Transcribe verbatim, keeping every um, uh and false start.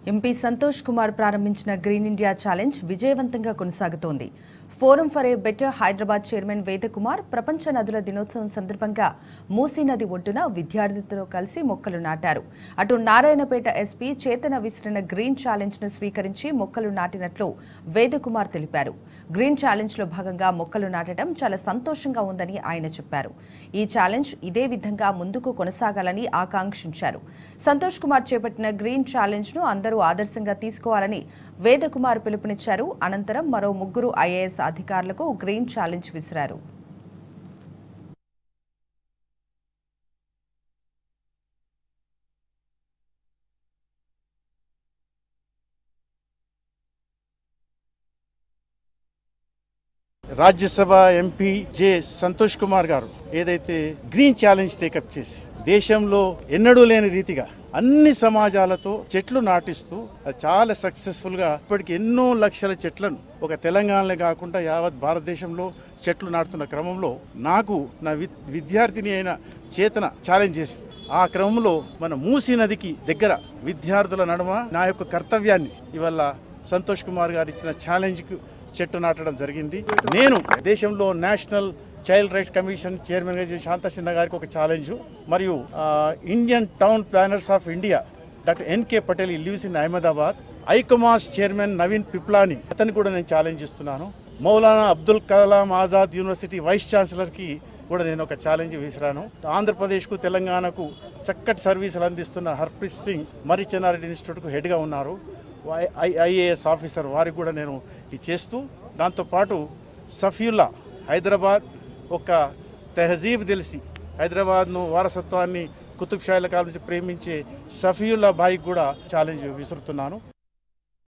MP Santosh Kumar ప్రారంభించిన green India challenge విజయవంతంగా కొనసాగుతోంది. Forum for a better Hyderabad chairman Veda Kumar ప్రపంచ నదుల దినోత్సవం సందర్భంగా మూసీ నది ఒడ్డున విద్యార్థులతో కలిసి మొక్కలు నాటారు. అటు నారాయణపేట ఎస్పీ చేతన విసిరిన గ్రీన్ ఛాలెంజ్ ను స్వీకరించి మొక్కలు నాటినట్లు వేద కుమార్ తెలిపారు. గ్రీన్ ఛాలెంజ్ లో భాగంగా మొక్కలు నాటడం చాలా సంతోషంగా ఉందని ఆయన చెప్పారు. ఈ ఛాలెంజ్ ఇదే విధంగా ముందుకు కొనసాగాలని ఆకాంక్షించారు. సంతోష్ కుమార్ చేపట్టిన గ్రీన్ ఛాలెంజ్ ను అందరూ ఆదర్శంగా తీసుకోవాలని వేద కుమార్ పిలుపునిచ్చారు. అనంతరం మరో ముగ్గురు ఐఏఎస్ అధికారులకు గ్రీన్ ఛాలెంజ్ విసిరారు. రాజ్యసభ ఎంపీ జె సంతోష్ కుమార్ గారు ఏదైతే గ్రీన్ ఛాలెంజ్ టేకప్ చేసి దేశంలో ఎన్నడూ లేని రీతిగా అన్ని సమాజాలతో చెట్లు నాటిస్తూ చాలా సక్సెస్ఫుల్ గా ఇప్పటికి ఎన్నో లక్షల చెట్లను ఒక తెలంగాణలో కాకుండా యావత్ భారతదేశంలో చెట్లు నాటుతున్న క్రమంలో నాకు నా విద్యార్థిని అయిన చేతన ఛాలెంజ్ చేసింది. ఆ క్రమంలో మన మూసీ నదికి దగ్గర విద్యార్థుల నడుమ నా యొక్క కర్తవ్యాన్ని ఇవాళ సంతోష్ కుమార్ గారు ఇచ్చిన ఛాలెంజ్కు చెట్టు నాటడం జరిగింది. నేను దేశంలో national child rights commission chairman గా శాంతా సిన్హా గారికి ఒక ఛాలెంజ్, మరియు Indian town planners of India doctor NK Patel lives in Ahmedabad, ఐకమాస్ చైర్మన్ నవీన్ పిప్లాని అతను కూడా నేను ఛాలెంజ్ ఇస్తున్నాను. Maulana Abdul Kalam Azad university vice chancellor కి కూడా నేను ఒక ఛాలెంజ్ విసిరాను. ఆంధ్రప్రదేశ్కు తెలంగాణకు చక్కటి సర్వీసులు అందిస్తున్న హర్ప్రీత్ సింగ్ మరి చెన్నారెడ్డి ఇన్స్టిట్యూట్కు హెడ్గా ఉన్నారు, ఐఏఎస్ ఆఫీసర్, వారికి కూడా నేను ఇది చేస్తూ, దాంతోపాటు సఫీయుల్లా హైదరాబాద్ ఒక తెహజీబ్ తెలిసి హైదరాబాద్ను వారసత్వాన్ని కుతుబ్ షాయిల కాలం నుంచి ప్రేమించే సఫీయుల్లా బాయికి కూడా ఛాలెంజ్ విసురుతున్నాను.